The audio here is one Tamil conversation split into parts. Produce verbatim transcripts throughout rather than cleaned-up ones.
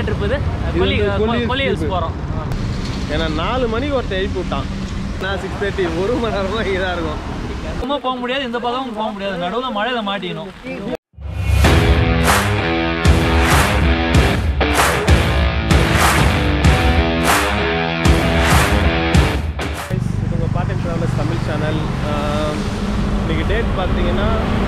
என்ன ட்ரிப் இது? கொல்லி கொல்லி ஹில்ஸ் போகிறோம். ஏன்னா நாலு மணிக்கு ஒருத்தர் எழுப்பி விட்டான். நான் சிக்ஸ் தேர்ட்டி ஒரு மணி நேரமாக இதாக இருக்கும். சும்மா போக முடியாது, இந்த பக்கமும் போக முடியாது, நடுவில் மழையில் மாட்டிக்கணும். உங்கள் part time travellers Tamil channel. இன்றைக்கி டேட் பார்த்தீங்கன்னா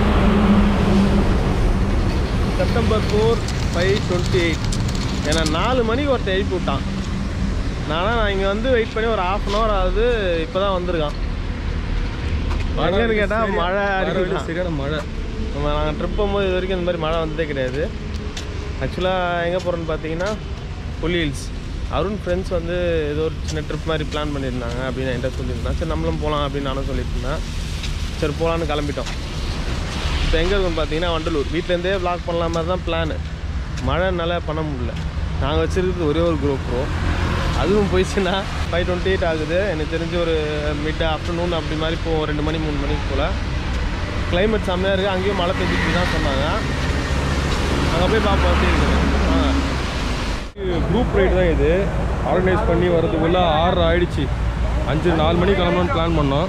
September four five twenty eight. ஏன்னா நாலு மணிக்கு ஒருத்தர் எழுப்பி விட்டான். நானும் நான் இங்கே வந்து வெயிட் பண்ணி ஒரு ஹாஃப் அன் ஹவர் ஆகுது. இப்போ தான் வந்திருக்கான். எங்கன்னு கேட்டால் மழை அடிக்கலாம், சரியான மழை. நம்ம நாங்கள் ட்ரிப் போகும்போது இது வரைக்கும் இந்த மாதிரி மழை வந்ததே கிடையாது. ஆக்சுவலாக எங்கே போகிறோன்னு பார்த்தீங்கன்னா கொல்லி ஹில்ஸ். அருண் ஃப்ரெண்ட்ஸ் வந்து ஏதோ ஒரு சின்ன ட்ரிப் மாதிரி பிளான் பண்ணியிருந்தாங்க அப்படின்னு என்கிட்ட சொல்லியிருந்தேன். சரி நம்மளும் போகலாம் அப்படின்னு நானும் சொல்லிட்டு இருந்தேன். சரி போகலான்னு கிளம்பிட்டோம். இப்போ எங்கே இருக்குன்னு பார்த்தீங்கன்னா வண்டலூர். வீட்டிலேருந்தே விளாக் பண்ணலாம் மாதிரி தான் பிளானு. மழைனால பண்ண முடியல. நாங்கள் வச்சுருக்கிறது ஒரே ஒரு குரூப் ப்ரோ, அதுவும் போயிடுச்சுன்னா ஃபைவ் டுவெண்ட்டி எயிட் ஆகுது. எனக்கு தெரிஞ்சு ஒரு மிட் ஆஃப்டர்நூன் அப்படி மாதிரி போவோம், ரெண்டு மணி மூணு மணிக்கு போல். கிளைமேட் செம்மையாக இருக்குது. அங்கேயும் மழை பெஞ்சிட்டு தான் சொன்னாங்க. அங்கே போய் பார்ப்போம் எப்படி இருக்குது. குரூப் ரைடு தான் இது. ஆர்கனைஸ் பண்ணி வரதுக்குள்ளே ஆறு ஆயிடுச்சு. அஞ்சு நாலு மணிக்கு கிளம்பணும்னு பிளான் பண்ணோம்.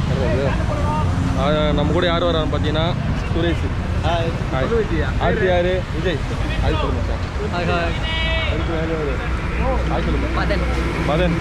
நம்ம கூட யார் வரான்னு பார்த்தீங்கன்னா சுரேஷ், ஆர்த்தி யார், விஜய், அது சொல்லுங்க சார். மதன் மதன்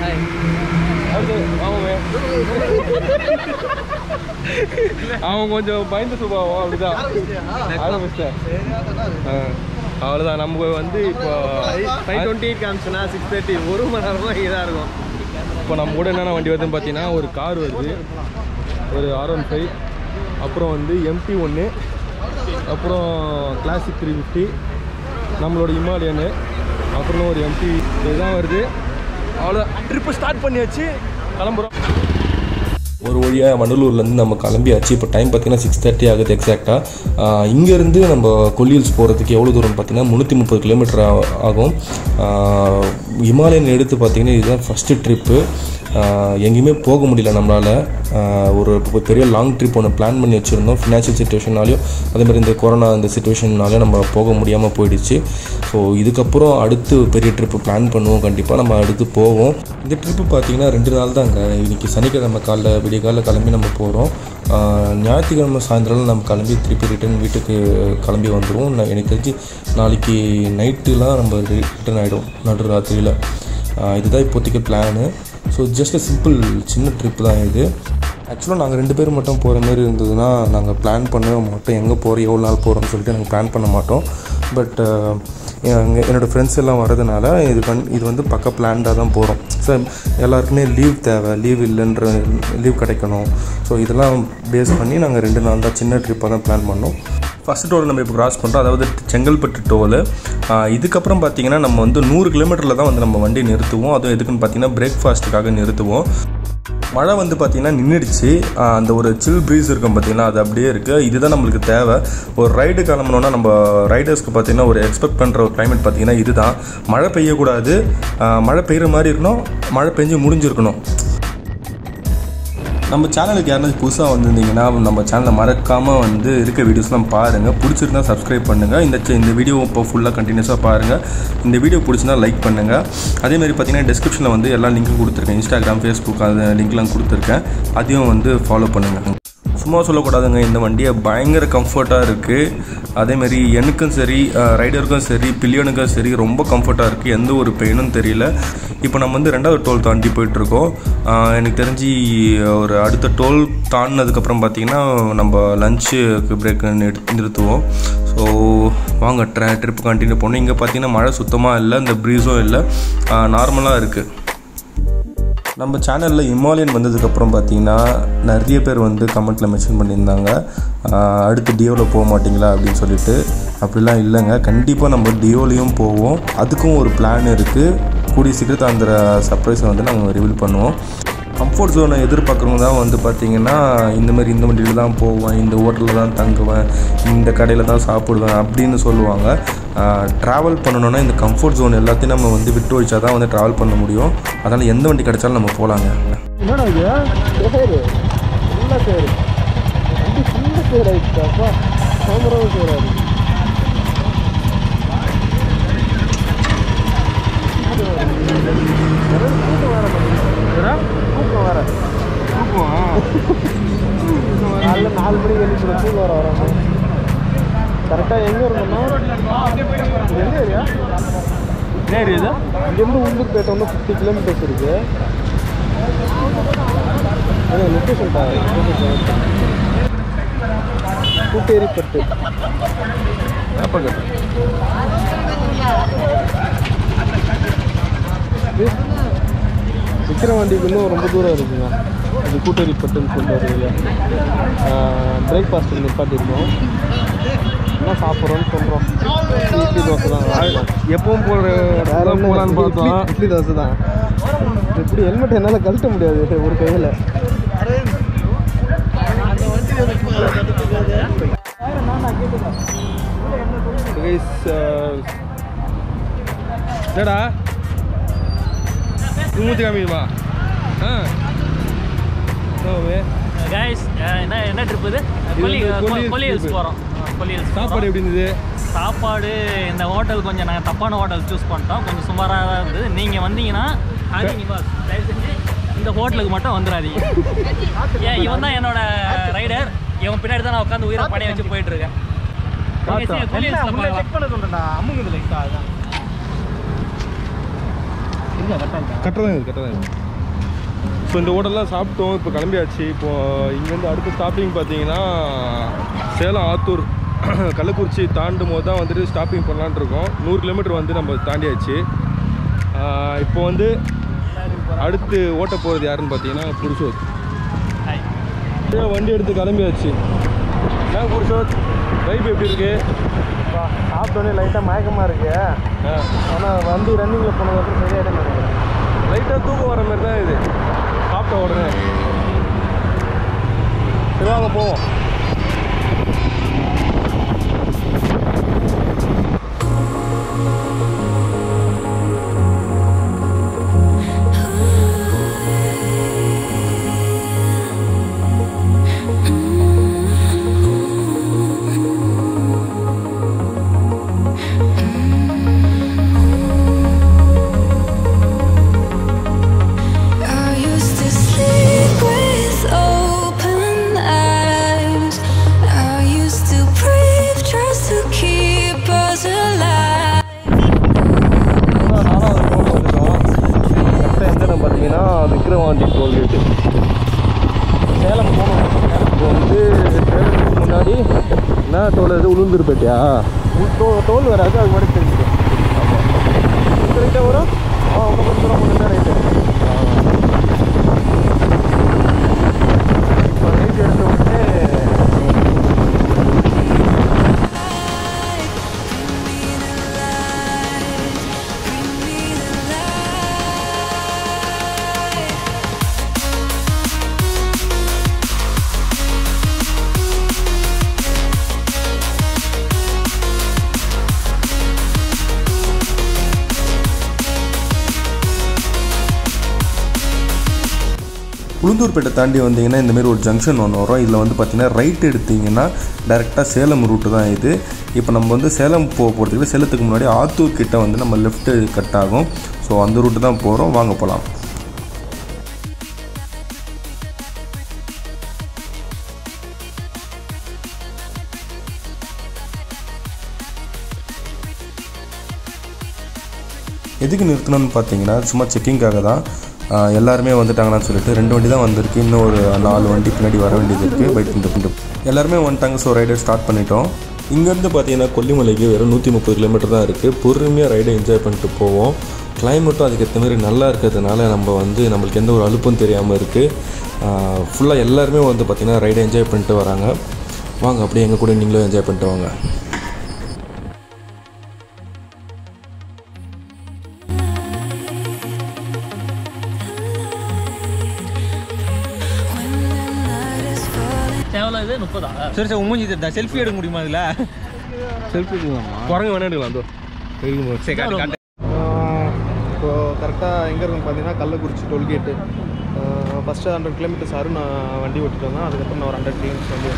அவன் கொஞ்சம் பயந்து சுபாவம் அப்படிதான். ஆரம்பிச்சிட்டேன். அவ்வளோதான். நம்ம வந்து இப்போ ஃபைவ் டுவெண்ட்டி எயிட் காமிச்சுன்னா சிக்ஸ் தேர்ட்டி ஒரு மணி நேரமாக இதாக இருக்கும். இப்போ நம்ம கூட என்னென்ன வண்டி வருதுன்னு பார்த்தீங்கன்னா ஒரு கார் வருது, ஒரு ஆர் ஒன் ஃபைவ், அப்புறம் வந்து எம்பி ஒன்று, அப்புறம் கிளாசிக் த்ரீ ஃபிஃப்டி, நம்மளோட ஹிமாலயனு, அப்புறம் ஒரு எம்பி இதுதான் வருது. அவ்வளோ ட்ரிப்பு ஸ்டார்ட் பண்ணியாச்சு, கிளம்புறோம். ஒரு வழியாக வண்டலூர்லேருந்து நம்ம கிளம்பியாச்சு. இப்போ டைம் பார்த்திங்கன்னா சிக்ஸ் தேர்ட்டி ஆகுது எக்ஸாக்டாக. இங்கேருந்து நம்ம கொல்லி ஹில்ஸ் போகிறதுக்கு எவ்வளோ தூரம் பார்த்திங்கன்னா முந்நூற்றி முப்பது கிலோமீட்டர் ஆகும். ஹிமாலயன் எடுத்து பார்த்திங்கன்னா இதுதான் ஃபஸ்ட்டு ட்ரிப்பு. எங்கேயுமே போக முடியல நம்மளால். ஒரு பெரிய லாங் ட்ரிப் ஒன்று பிளான் பண்ணி வச்சுருந்தோம். ஃபினான்ஷியல் சுச்சுவேஷனாலையும் அதேமாதிரி இந்த கொரோனா இந்த சுச்சுவேஷன்னாலையும் நம்ம போக முடியாமல் போயிடுச்சு. ஸோ இதுக்கப்புறம் அடுத்து பெரிய ட்ரிப்பு பிளான் பண்ணுவோம். கண்டிப்பாக நம்ம அடுத்து போவோம். இந்த ட்ரிப்பு பார்த்திங்கன்னா ரெண்டு நாள் தாங்க. இன்றைக்கி சனிக்கிழமை காலைல விடிய காலைல கிளம்பி நம்ம போகிறோம். ஞாயிற்றுக்கிழமை சாயந்தரம் நம்ம கிளம்பி திருப்பி ரிட்டன் வீட்டுக்கு கிளம்பி வந்துடுவோம். எனக்கு தெரிஞ்சு நாளைக்கு நைட்டுலாம் நம்ம ரிட்டன் ஆகிடும் நடு ராத்திரியில். இதுதான் இப்போதைக்கு பிளானு. ஸோ ஜஸ்ட் சிம்பிள் சின்ன ட்ரிப் தான் இது. ஆக்சுவலாக நாங்கள் ரெண்டு பேரும் மட்டும் போகிற மாதிரி இருந்ததுன்னா நாங்கள் பிளான் பண்ணவே மாட்டோம். எங்கே போகிறோம் எவ்வளோ நாள் போகிறோம்னு சொல்லிட்டு நாங்கள் பிளான் பண்ண மாட்டோம். பட் எங்கள் என்னோடய ஃப்ரெண்ட்ஸ் எல்லாம் வரதுனால இது கண் இது வந்து பக்க பிளான்டாக தான் போகிறோம். ஸோ எல்லாருக்குமே லீவ் தேவை, லீவ் இல்லைன்ற லீவ் கிடைக்கணும். ஸோ இதெல்லாம் பேஸ் பண்ணி நாங்கள் ரெண்டு நாள் தான் சின்ன ட்ரிப்பாக தான் பிளான் பண்ணோம். ஃபஸ்ட் டோல் நம்ம இப்போ கிராஸ் பண்ணுறோம், அதாவது செங்கல்பட்டு டோலு. இதுக்கப்புறம் பார்த்திங்கன்னா நம்ம வந்து நூறு கிலோமீட்டரில் தான் வந்து நம்ம வண்டி நிறுத்துவோம். அதுவும் எதுக்குன்னு பார்த்திங்கன்னா பிரேக்ஃபாஸ்ட்டுக்காக நிறுத்துவோம். மழை வந்து பார்த்திங்கன்னா நின்றுடுச்சு. அந்த ஒரு சில் ப்ரீஸ் இருக்கும் பார்த்திங்கன்னா, அது அப்படியே இருக்குது. இதுதான் நம்மளுக்கு தேவை. ஒரு ரைடு கிளம்பணுன்னா நம்ம ரைடர்ஸ்க்கு பார்த்திங்கன்னா ஒரு எக்ஸ்பெக்ட் பண்ணுற ஒரு கிளைமேட் பார்த்திங்கன்னா இதுதான். மழை பெய்யக்கூடாது, மழை பெய்கிற மாதிரி இருக்கணும், மழை பெஞ்சு முடிஞ்சிருக்கணும். நம்ம சேனலுக்கு யாராவது புதுசாக வந்திருந்தீங்கன்னா நம்ம சேனலை மறக்காமல் வந்து இருக்க வீடியோஸ்லாம் பாருங்கள். பிடிச்சிருந்தா சப்ஸ்கிரைப் பண்ணுங்கள். இந்த இந்த வீடியோ இப்போ ஃபுல்லாக கண்டினியூஸாக பாருங்கள். இந்த வீடியோ பிடிச்சிருந்தா லைக் பண்ணுங்கள். அதேமாதிரி பார்த்திங்கன்னா டிஸ்கிரிப்ஷனில் வந்து எல்லா லிங்க்கும் கொடுத்துருக்கேன். இன்ஸ்டாகிராம், ஃபேஸ்புக் அது லிங்க்லாம் கொடுத்துருக்கேன். அதையும் வந்து ஃபாலோ பண்ணுங்கள். சும்மா சொல்லக்கூடாதுங்க, இந்த வண்டியை பயங்கர கம்ஃபர்ட்டாக இருக்குது. அதேமாரி எனக்கும் சரி, ரைடருக்கும் சரி, பில்லியனுக்கும் சரி ரொம்ப கம்ஃபர்ட்டாக இருக்குது. எந்த ஒரு பெயினும் தெரியல. இப்போ நம்ம வந்து ரெண்டாவது டோல் தாண்டி போயிட்டுருக்கோம். எனக்கு தெரிஞ்சு ஒரு அடுத்த டோல் தாண்டினதுக்கப்புறம் பார்த்திங்கன்னா நம்ம லஞ்சுக்கு பிரேக் நிறுத்துவோம். ஸோ வாங்க ட்ரா ட்ரிப் கண்டினியூ பண்ணோம். இங்கே பார்த்திங்கன்னா மழை சுத்தமாக இல்லை, இந்த ப்ரீஸும் இல்லை, நார்மலாக இருக்குது. நம்ம சேனலில் ஹிமாலயன் வந்ததுக்கப்புறம் பார்த்திங்கன்னா நிறைய பேர் வந்து கமெண்ட்டில் மென்ஷன் பண்ணியிருந்தாங்க, அடுத்து டியோவில் போக மாட்டிங்களா அப்படின்னு சொல்லிட்டு. அப்படிலாம் இல்லைங்க, கண்டிப்பாக நம்ம டியோலையும் போவோம். அதுக்கும் ஒரு பிளான் இருக்குது. கூடிய சீக்கிரத்தை அந்த சர்ப்ரைஸை வந்து நாங்கள் ரிவீல் பண்ணுவோம். கம்ஃபர்ட் ஜோனை எதிர்பார்க்குறவங்க தான் வந்து பார்த்திங்கன்னா இந்தமாதிரி இந்த வண்டியில் தான் போவேன், இந்த ஹோட்டலில் தான் தங்குவேன், இந்த கடையில் தான் சாப்பிடுவேன் அப்படின்னு சொல்லுவாங்க. ட்ராவல் பண்ணணுன்னா இந்த கம்ஃபர்ட் ஜோன் எல்லாத்தையும் நம்ம வந்து விட்டு வச்சா தான் வந்து ட்ராவல் பண்ண முடியும். அதனால் எந்த வண்டி கிடைச்சாலும் நம்ம போகலாங்க. என்னடா இது சேரு ஃபுல்லாக சேரு வண்டி ஃபுல்லாக சேர் ஆகிடுச்சாப்பா, சோமரவு சேராது. என்ன இது இங்கேருந்து உளுந்தூர்பேட்டை வந்து ஃபிஃப்டி கிலோமீட்டர்ஸ் இருக்குது. லொக்கேஷன் கூட்டேரிப்பட்டு விக்கிரவாண்டிக்கு இன்னும் ரொம்ப தூரம் இருக்குங்க. இது கூட்டேரிப்பட்டுன்னு சொல்லிட்டு வருது. பிரேக்ஃபாஸ்ட் நிப்பாட்டிருக்கோம். என்ன சாப்பிட்றோன்னு சொல்கிறோம். இட்லி தோசை தான் எப்பவும் போகிற போகலான்னு பார்த்தோம். இட்லி தோசை தான். எப்படி ஹெல்மெட் என்னால் கழட்ட முடியாது ஒரு கையில். என்னடா மூத்தி காமிக்குமா? ஆ கைஸ் என்ன என்ன ட்ரிப் இது? கொல்லி கொல்லி ஹில்ஸ் போகிறோம். கொல்லி ஹில்ஸ் சாப்பாடு எப்படி இருந்தது? சாப்பாடு இந்த ஹோட்டல் கொஞ்சம் நாங்கள் தப்பான ஹோட்டல் சூஸ் பண்ணிட்டோம். கொஞ்சம் சுமாராக தான் இருந்தது. நீங்கள் வந்தீங்கன்னா தயவு செஞ்சு இந்த ஹோட்டலுக்கு மட்டும் வந்துடாதீங்க. ஏன் இவன் தான் என்னோட ரைடர். இவன் பின்னாடி தான் நான் உட்காந்து உயிரை படைய வச்சு போயிட்டு இருக்கேன். கரெக்டாக இருக்குது கரெக்டாக இருக்குது. ஸோ இந்த ஹோட்டல்லாம் சாப்பிட்டோம். இப்போ கிளம்பியாச்சு. இப்போது இங்கேருந்து அடுத்த ஸ்டாப்பிங் பார்த்தீங்கன்னா சேலம் ஆத்தூர் கள்ளக்குறிச்சி தாண்டும் போது தான் வந்துட்டு ஸ்டாப்பிங் பண்ணலான் இருக்கோம். நூறு கிலோமீட்டர் வந்து நம்ம தாண்டியாச்சு. இப்போ வந்து அடுத்து ஓட்ட போகிறது யாருன்னு பார்த்தீங்கன்னா புருஷோத். வண்டி எடுத்து கிளம்பியாச்சு. ஏன் புருஷோத் ட்ரைவ் எப்படி இருக்கு? சாப்பிட்டோன்னே லைட்டாக மயக்கமாக இருக்கு. ஆனால் வந்து ரன்னிங்கில் போனதுக்கப்புறம் சரியாக நினைக்கிறேன். லைட்டாக தூக்கம் வர மாதிரி தான் இது சாப்பிட்ட உடனே. சரி வாங்க போவோம். விக்கிரவாண்டி டோல்கேட்டு சேலம் போகணும். இப்போ வந்து சேலத்துக்கு முன்னாடி என்ன டோல் இது உளுந்தூர்பேட்டையா? டோ டோல் வராது. அது மாதிரி தெரிஞ்சுக்கும். ஆமாம் ரைட்டாக வரும். ஆ ரொம்ப கொஞ்சம் தூரம் மட்டும் தான் ரைட்டு. இப்போ ரைட் எடுத்து விட்டு உளுந்தூர்பேட்டை தாண்டி வந்தீங்கன்னா இந்தமாரி ஒரு ஜங்ஷன் ஒன்று வரும். இதில் வந்து பார்த்திங்கன்னா ரைட் எடுத்திங்கன்னா டேரெக்டாக சேலம் ரூட்டு தான் இது. இப்போ நம்ம வந்து சேலம் போக போகிறதுக்கு சேலத்துக்கு முன்னாடி ஆத்தூர் கிட்ட வந்து நம்ம லெஃப்ட்டு கட் ஆகும். ஸோ அந்த ரூட்டு தான் போகிறோம். வாங்க போகலாம். எதுக்கு நிறுத்தணும்னு பார்த்தீங்கன்னா சும்மா செக்கிங்காக தான். எல்லாருமே வந்துட்டாங்கன்னு சொல்லிட்டு ரெண்டு வண்டி தான் வந்திருக்கு. இன்னும் ஒரு நாலு வண்டி பின்னாடி வர வேண்டியது இருக்குது. பைக் இந்த எல்லாருமே வந்துட்டாங்க. ஸோ ரைடர் ஸ்டார்ட் பண்ணிட்டோம். இங்கேருந்து பார்த்தீங்கன்னா கொல்லிமலைக்கு வெறும் நூற்றி முப்பது கிலோமீட்டர் தான் இருக்குது. பொறுமையாக ரைடை என்ஜாய் பண்ணிட்டு போவோம். கிளைமேட்டும் அதுக்கேற்ற மாதிரி நல்லா இருக்கிறதுனால நம்ம வந்து நம்மளுக்கு எந்த ஒரு அலுப்பும் தெரியாமல் இருக்குது. ஃபுல்லாக எல்லாருமே வந்து பார்த்திங்கன்னா ரைடை என்ஜாய் பண்ணிட்டு வராங்க. வாங்க அப்படியே எங்கள் கூட நீங்களும் என்ஜாய் பண்ணிட்டு வாங்க. முப்பதா? சரி சார் மூஞ்சி தெரியுதா? செல்ஃபி எடுக்க முடியுமா? அதில் செல்ஃபி எடுக்கலாமா? குரங்கு வேணா எடுக்கலாம். அதோ இப்போ கரெக்டாக எங்கே இருக்குன்னு பார்த்தீங்கன்னா Kallakurichi tollgate. First hundred kilometres ஆறு நான் வண்டி ஓட்டிட்டு வந்தேன். அதுக்கப்புறம் நான் ஒரு ஹண்ட்ரட் கிலோமீட்டர்ஸ் வந்து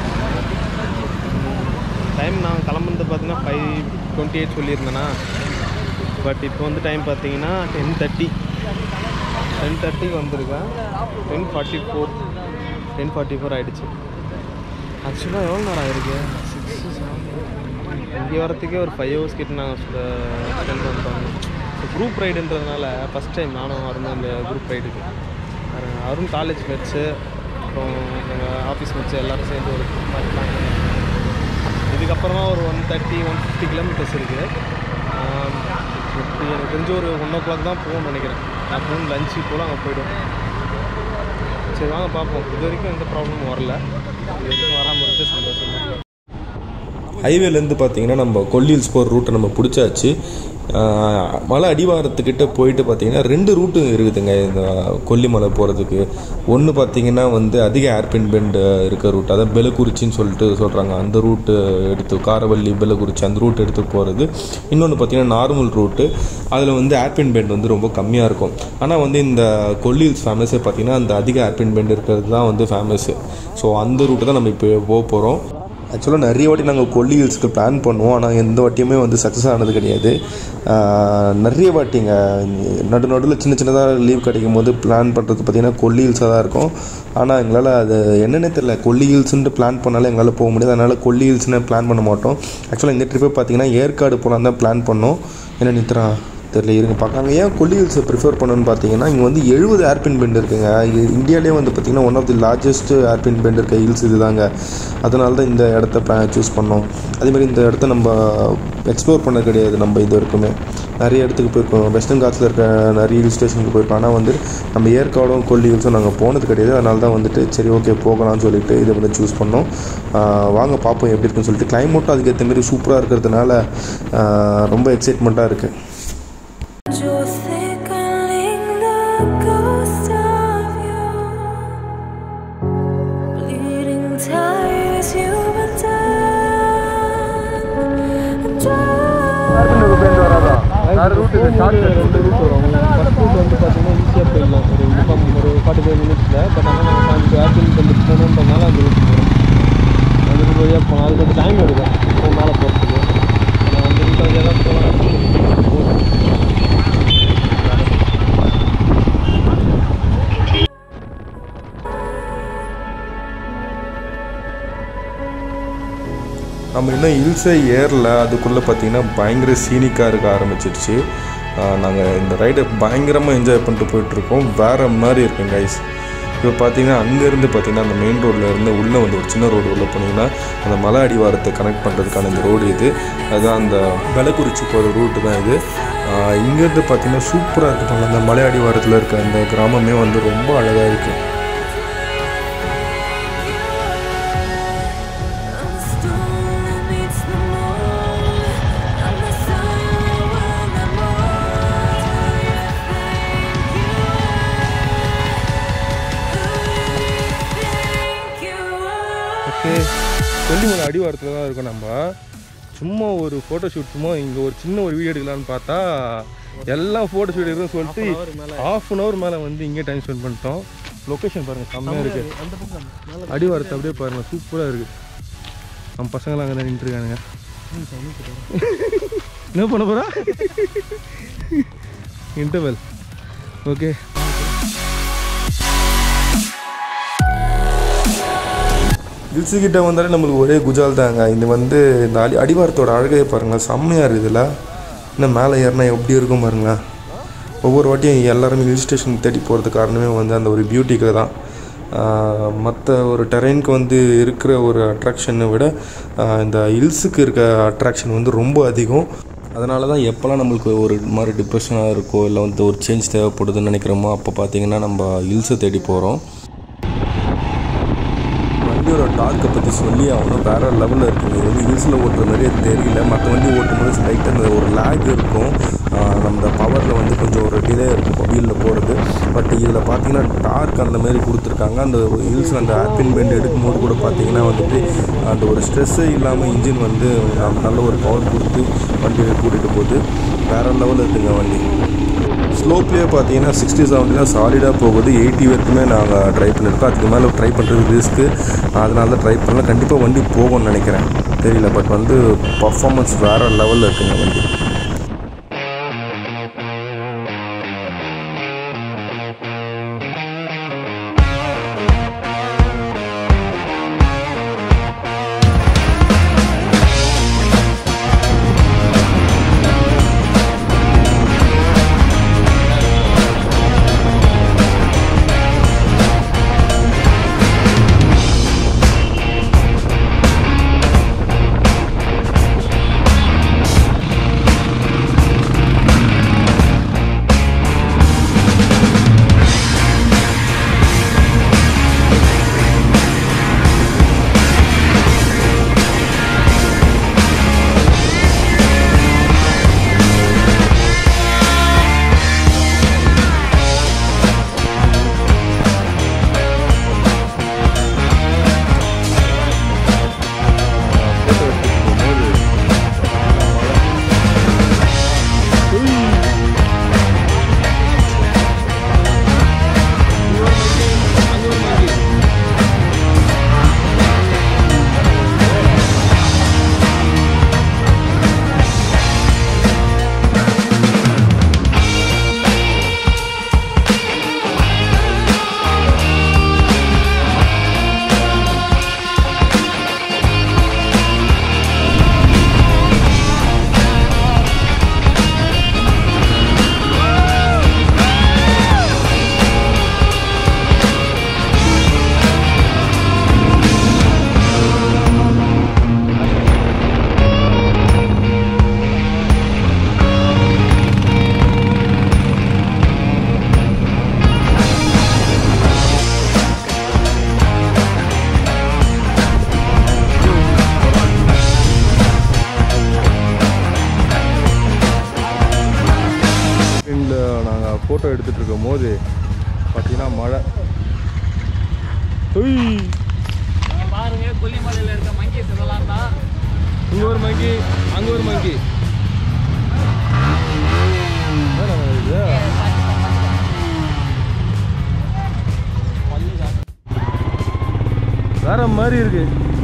டைம் நான் கிளம்புறது பார்த்தீங்கன்னா ஃபைவ் டுவெண்ட்டி எயிட் சொல்லியிருந்தேன்னா. பட் இப்போ வந்து டைம் பார்த்தீங்கன்னா டென் தேர்ட்டி டென் தேர்ட்டிக்கு வந்திருக்கேன். Ten forty four ten forty four ஆகிடுச்சு. ஆக்சுவலாக எவ்வளோ நேரம் ஆகிருக்கு? சிக்ஸ் செவன் இங்கே வரத்துக்கே ஒரு ஃபைவ் ஹவர்ஸ் கிட்ட நாங்கள் ஸ்பெண்ட் பண்ணிட்டோம். ஸோ குரூப் ரைடுன்றதுனால ஃபஸ்ட் டைம் நானும் வரணும் இந்த குரூப் ரைடுக்கு. அவரும் காலேஜ் மேட்ச்சு, அப்புறம் எங்கள் ஆஃபீஸ் மேட்ச்சு எல்லோரும் சேர்ந்து ஒரு பிளான் பண்ணி இதுக்கப்புறமா ஒரு one thirty one fifty kilometres இருக்குது. எனக்கு தெரிஞ்சு ஒரு ஒன் ஓ கிளாக் தான் போகணும்னு நினைக்கிறேன். அப்புறம் லஞ்சு போல் அங்கே போய்டும். சரி வாங்க பார்ப்போம். இது வரைக்கும் எந்த ப்ராப்ளமும் வரல. இது வரைக்கும் வராமல் இருக்குது சந்தோஷம். ஹைவேலேருந்து பார்த்தீங்கன்னா நம்ம கொல்லி ஹில்ஸ் போகிற ரூட்டை நம்ம பிடிச்சாச்சு. மலை அடிவாரத்துக்கிட்ட போயிட்டு பார்த்தீங்கன்னா ரெண்டு ரூட்டு இருக்குதுங்க இந்த கொல்லிமலை போகிறதுக்கு. ஒன்று பார்த்தீங்கன்னா வந்து அதிக ஏர்பின் பெண்டு இருக்க ரூட், அதாவது பெலக்குறிச்சின்னு சொல்லிட்டு சொல்கிறாங்க, அந்த ரூட்டு எடுத்து காரவள்ளி பெலக்குறிச்சி அந்த ரூட் எடுத்து போகிறது. இன்னொன்று பார்த்தீங்கன்னா நார்மல் ரூட்டு, அதில் வந்து ஏர்பின் பெண்ட் வந்து ரொம்ப கம்மியாக இருக்கும். ஆனால் வந்து இந்த கொல்லி ஹில்ஸ் ஃபேமஸே பார்த்தீங்கன்னா அந்த அதிக ஏர்பின் பெண்ட் இருக்கிறது தான் வந்து ஃபேமஸ்ஸு. ஸோ அந்த ரூட்டு தான் நம்ம இப்போ போக போகிறோம். ஆக்சுவலாக நிறைய வாட்டி நாங்கள் கொல்லி ஹில்ஸ்க்கு பிளான் பண்ணுவோம், ஆனால் எந்த வாட்டியுமே வந்து சக்ஸஸ் ஆனது கிடையாது. நிறைய வாட்டிங்க நடு நடுவில் சின்ன சின்னதாக லீவ் கிடைக்கும் போது பிளான் பண்ணுறது பார்த்திங்கன்னா கொல்லி ஹில்ஸாக தான் இருக்கும். ஆனால் எங்களால் அது என்னென்னே தெரியல, கொல்லி ஹில்ஸ்ன்ட்டு பிளான் பண்ணாலும் எங்களால் போக முடியாது. அதனால் கொல்லி ஹில்ஸ்னு பிளான் பண்ண மாட்டோம். ஆக்சுவலாக இந்த ட்ரிப்பை பார்த்திங்கன்னா ஏற்காடு போகலான்னு தான் பிளான் பண்ணோம். என்ன நித்ரா தெரியல இருங்க பார்க்காங்க. ஏன் கொல்லி ஹில்ஸை ப்ரிஃபர் பண்ணணும்னு பார்த்தீங்கன்னா இங்கே வந்து எழுபது ஏர்பின் பெண்ட் இருக்குங்க. இந்தியாவிலே வந்து பார்த்திங்கன்னா one of the largest hairpin bend இருக்க ஹில்ஸ் இது தாங்க. அதனால தான் இந்த இடத்த பிளான் சூஸ் பண்ணோம். அதேமாதிரி இந்த இடத்த நம்ம எக்ஸ்ப்ளோர் பண்ண கிடையாது. நம்ம இது வரைக்குமே நிறைய இடத்துக்கு போயிருக்கோம். வெஸ்டர்ன் காட்ஸில் இருக்க நிறைய ஹில் ஸ்டேஷனுக்கு போயிருக்கோம். ஆனால் வந்து நம்ம ஏற்காடும் கொல்லி ஹில்ஸும் நாங்கள் போனது கிடையாது. அதனால தான் வந்துட்டு சரி ஓகே போகலாம்னு சொல்லிட்டு இதை வந்து சூஸ் பண்ணோம். வாங்க பார்ப்போம் எப்படி இருக்குன்னு சொல்லிட்டு. கிளைமேட்டும் அதுக்கேற்ற மாதிரி சூப்பராக இருக்கிறதுனால ரொம்ப எக்ஸைட்மெண்ட்டாக இருக்குது. ரூட்டு ஷார்ட் ரெண்டு ரூட் வரும். ஃபஸ்ட் ரூட் வந்து பார்த்தீங்கன்னா ஈஸியாக போயிடலாம் ஒரு முக்கால் ஒரு ஃபார்ட்டி ஃபைவ் மினிட்ஸில். பட் ஆனால் நாங்கள் அஞ்சு ஏர்பின் பெண்டு போகணுன்றதுனால அந்த ரூட் போகிறோம். அந்த ரூட் வழியாக போகலாம். அதுக்கு வந்து டைம் எடுக்கும் இப்போ மேலே போகிறதுக்கு. நான் அந்த ரூட் வழியாக தான் போகலாம். நம்ம இன்னும் ஹில்ஸே ஏறல, அதுக்குள்ளே பார்த்திங்கன்னா பயங்கர சீனிக்காக இருக்க ஆரம்பிச்சிடுச்சு. நாங்கள் இந்த ரைடை பயங்கரமாக என்ஜாய் பண்ணிட்டு போயிட்டுருக்கோம். வேறு மாதிரி இருக்குங்க கைஸ். இப்போ பார்த்தீங்கன்னா அங்கேருந்து பார்த்திங்கன்னா அந்த மெயின் ரோட்டில் இருந்து உள்ளே வந்து ஒரு சின்ன ரோடு உள்ளே போனீங்கன்னா அந்த மலை அடிவாரத்தை கனெக்ட் பண்ணுறதுக்கான இந்த ரோடு இது. அதுதான் அந்த பெலக்குறிச்சி போகிற ரூட்டு தான் இது. இங்கேருந்து பார்த்திங்கன்னா சூப்பராக இருக்குது. அந்த மலை அடிவாரத்தில் இருக்க அந்த கிராமமே வந்து ரொம்ப அழகாக இருக்குது. கொல்லிமலை அடிவாரத்தில் தான் இருக்கோம். நம்ம சும்மா ஒரு ஃபோட்டோ ஷூட், சும்மா இங்கே ஒரு சின்ன ஒரு வீடியோ எடுக்கலான்னு பார்த்தா எல்லாம் ஃபோட்டோ ஷூட் இருக்குன்னு சொல்லிட்டு ஹாஃப் அன் ஹவர் மேலே வந்து இங்கே டைம் ஸ்பெண்ட் பண்ணிட்டோம். லொக்கேஷன் பாருங்கள் செம்மையாக இருக்குது. அடிவாரத்தை அப்படியே பாருங்கள் சூப்பராக இருக்குது. நம்ம பசங்களாம் அங்கே தான் நின்றுருக்கானுங்க. என்ன பண்ண போகிறா இன்டர்வல். ஓகே ஹில்ஸுக்கிட்ட வந்தாலே நம்மளுக்கு ஒரே குஜால் தாங்க. இது வந்து இந்த அடி அடிவாரத்தோட அழகையை பாருங்களேன், செம்மையாக இருக்குதுல்ல. இன்னும் மேலே ஏறினா எப்படி இருக்கும் பாருங்களேன். ஒவ்வொரு வாட்டியும் எல்லாருமே ஹில் ஸ்டேஷன் தேடி போகிறதுக்கு காரணமே வந்து அந்த ஒரு பியூட்டிக்கு தான். மற்ற ஒரு டெரெயினுக்கு வந்து இருக்கிற ஒரு அட்ராக்ஷனை விட இந்த ஹில்ஸுக்கு இருக்க அட்ராக்ஷன் வந்து ரொம்ப அதிகம். அதனால தான் எப்போல்லாம் நம்மளுக்கு ஒரு மாதிரி டிப்ரெஷனாக இருக்கோ இல்லை வந்து ஒரு சேஞ்ச் தேவைப்படுதுன்னு நினைக்கிறோமோ அப்போ பார்த்திங்கன்னா நம்ம ஹில்ஸை தேடி போகிறோம். வண்டியோட டார்க்கை பற்றி சொல்லி அவனும் வேறு லெவலில் இருக்குது. இது வந்து ஹில்ஸில் ஓட்டுற மாதிரியே தெரியல. மற்ற வண்டி ஓட்டும்போது லைட்டாக அந்த ஒரு லேக் இருக்கும். நம்ம பவரில் வந்து கொஞ்சம் ஒரு டிலே இருக்கும் வீலில் போகிறது. பட் இதில் பார்த்தீங்கன்னா டார்க் அந்த மாதிரி கொடுத்துருக்காங்க. அந்த ஹில்ஸில் அந்த ஏர்பின் பெண்ட் எடுக்கும்போது கூட பார்த்தீங்கன்னா வந்துட்டு அந்த ஒரு ஸ்ட்ரெஸ்ஸே இல்லாமல் இன்ஜின் வந்து நல்ல ஒரு பவர் கொடுத்து வண்டியை கூட்டிகிட்டு போகுது. வேறு லெவலில் இருக்குங்க வண்டி. ஸ்லோப்லேயே பார்த்தீங்கன்னா சிக்ஸ்டி செவன்ட்டிலாம் சாலிடாக போகுது. எயிட்டி வரைக்குமே நாங்கள் ட்ரை பண்ணியிருக்கோம். அதுக்கு மேலே ட்ரை பண்ணுறது ரிஸ்க்கு. அதனால தான் ட்ரை பண்ணலாம். கண்டிப்பாக வண்டி போகும்னு நினைக்கிறேன், தெரியல. பட் வந்து பர்ஃபார்மன்ஸ் வேறு லெவலில் இருக்குங்க வண்டி. ஃபோட்டோ எடுத்துகிட்டு இருக்கும் போது பார்த்தீங்கன்னா மழை. பாருங்க கொல்லிமலையில் இருக்க மங்கி இதெல்லாம் தான். இங்கே ஒரு மங்கி, அங்கே ஒரு மங்கி. வேற மாதிரி இருக்கு.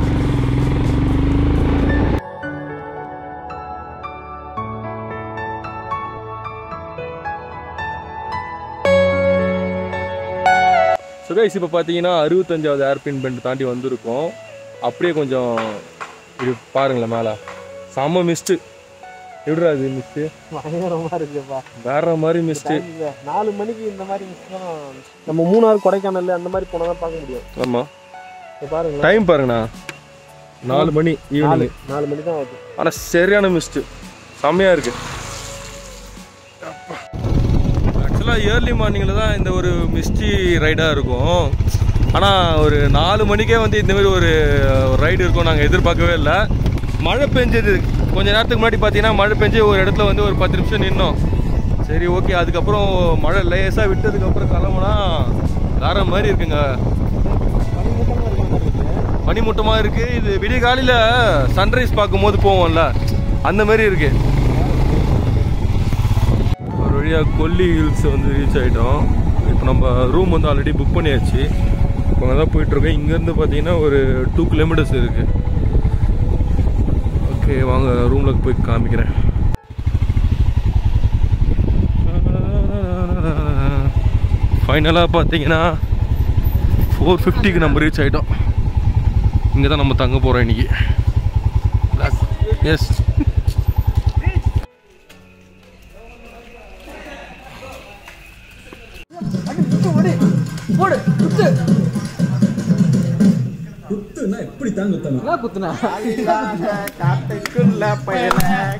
சுரேஷ் இப்போ பார்த்தீங்கன்னா அறுபத்தஞ்சாவது ஏர்பின் பெண்ட் தாண்டி வந்திருக்கோம். அப்படியே கொஞ்சம் இது பாருங்களேன், மேலே செம்ம மிஸ்ட்டு. எப்படிடா இது மிஸ்ட்டு? பயங்கரமாக இருக்குப்பா, வேற மாதிரி மிஸ்ட்டு. நாலு மணிக்கு இந்த மாதிரி மிஸ்ட் தான் நம்ம மூணாறு கொடைக்கானல் அந்த மாதிரி போனால் தான் பார்க்க முடியும். ஆமாம், பாருங்க டைம் பாருங்கண்ணா, நாலு மணி ஈவினிங், நாலு மணி தான் ஆகுது. ஆனால் சரியான மிஸ்ட்டு, செம்மையாக இருக்குது. ஆக்சுவலாக ஏர்லி மார்னிங்கில் தான் இந்த ஒரு மிஸ்டி ரைடாக இருக்கும். ஆனால் ஒரு நாலு மணிக்கே வந்து இந்தமாரி ஒரு ரைடு இருக்கும் நாங்கள் எதிர்பார்க்கவே இல்லை. மழை பெஞ்சது கொஞ்ச நேரத்துக்கு முன்னாடி பார்த்தீங்கன்னா மழை பெஞ்சு ஒரு இடத்துல வந்து ஒரு பத்து நிமிஷம் நின்னோம். சரி ஓகே, அதுக்கப்புறம் மழை லேசாக விட்டதுக்கப்புறம் கிளம்புனா வேற மாதிரி இருக்குங்க. பனிமூட்டமாக இருக்குது. இது விடிய காலையில் சன்ரைஸ் பார்க்கும்போது போவோம்ல, அந்த மாதிரி இருக்குது. ஒரு வழியாக கொல்லி ஹில்ஸ் வந்து ரீச் ஆகிட்டோம். இப்போ நம்ம ரூம் வந்து ஆல்ரெடி புக் பண்ணியாச்சு. இப்போ அங்கே தான் போயிட்டுருக்கோம். இங்கேருந்து பார்த்தீங்கன்னா ஒரு டூ கிலோமீட்டர்ஸ் இருக்குது. ஓகே வாங்க ரூமில் போய் காமிக்கிறேன். ஃபைனலாக பார்த்தீங்கன்னா ஃபோர் ஃபிஃப்டிக்கு நம்ம ரீச் ஆகிட்டோம். இங்கே தான் நம்ம தங்க போகிறோம் இன்றைக்கி. எஸ், குத்துனா எப்படி தான் குத்தணும்? குத்துனா காட்டுக்குள்ள பயண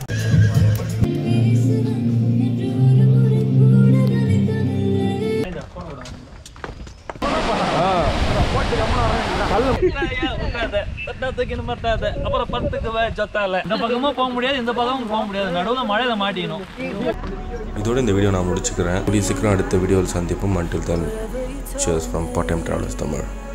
அப்புறம் பத்துக்கு சொத்தால இந்த பக்கமும் போக முடியாது, இந்த பக்கமும் போக முடியாது, நடுவில் மழையில மாட்டிக்கணும். இதோட இந்த வீடியோ நான் முடிச்சுக்கிறேன். கூடிய சீக்கிரம் அடுத்த வீடியோவில் சந்திப்போம். until then, cheers from Part Time Travelers Tamil.